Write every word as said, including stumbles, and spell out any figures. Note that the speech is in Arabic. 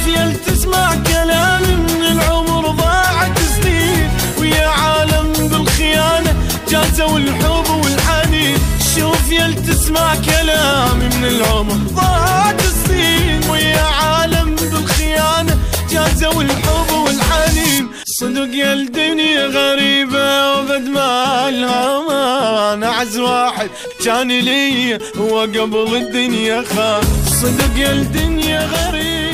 يل تسمع كلامي من العمر ضاعت سنين، ويا عالم بالخيانة جازوا الحب والحنين. شوف يل تسمع كلامي من العمر ضاعت سنين، ويا عالم بالخيانة جازوا الحب والحنين. صدق يا الدنيا غريبة وبد ما الهمان، أعز واحد كان لي هو قبل الدنيا خان. صدق يا الدنيا غريبة